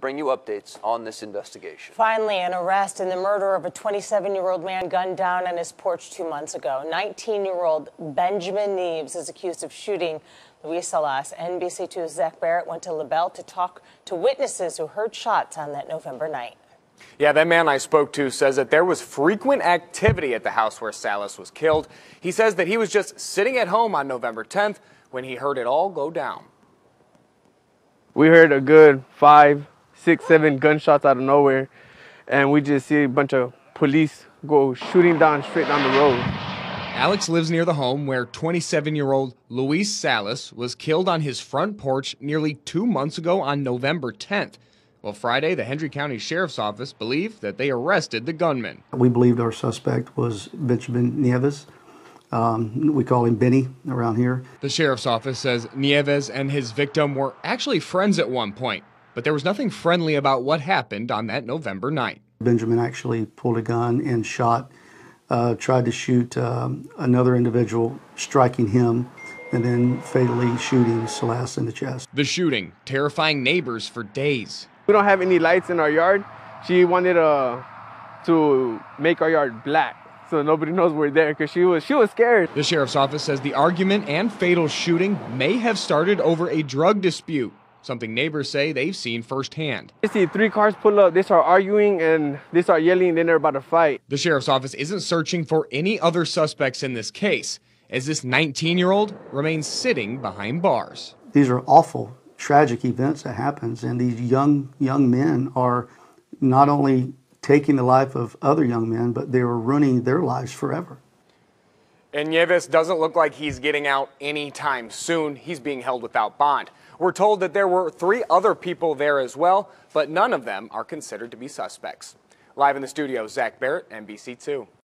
bring you updates on this investigation. Finally, an arrest in the murder of a 27-year-old man gunned down on his porch 2 months ago. 19-year-old Benjamin Neves is accused of shooting Luis Salas. NBC2's Zach Barrett went to LaBelle to talk to witnesses who heard shots on that November night. Yeah, that man I spoke to says that there was frequent activity at the house where Salas was killed. He says that he was just sitting at home on November 10th when he heard it all go down. We heard a good 5, 6, 7 gunshots out of nowhere, and we just see a bunch of police go shooting straight down the road. Alex lives near the home where 27-year-old Luis Salas was killed on his front porch nearly 2 months ago on November 10th. Well, Friday, the Hendry County Sheriff's Office believed that they arrested the gunman. We believed our suspect was Benjamin Nieves. We call him Benny around here. The Sheriff's Office says Nieves and his victim were actually friends at one point, but there was nothing friendly about what happened on that November night. Benjamin actually pulled a gun and shot, tried to shoot another individual, striking him, and then fatally shooting Salas in the chest. The shooting terrifying neighbors for days. We don't have any lights in our yard. She wanted to make our yard black so nobody knows we're there because she was scared. The Sheriff's Office says the argument and fatal shooting may have started over a drug dispute, something neighbors say they've seen firsthand. You see 3 cars pull up, they start arguing and they start yelling, then they're about to fight. The Sheriff's Office isn't searching for any other suspects in this case, as this 19-year-old remains sitting behind bars. These are awful, tragic events that happens, and these young men are not only taking the life of other young men, but they are ruining their lives forever. And Nieves doesn't look like he's getting out anytime soon. He's being held without bond. We're told that there were 3 other people there as well, but none of them are considered to be suspects. Live in the studio, Zach Barrett, NBC2.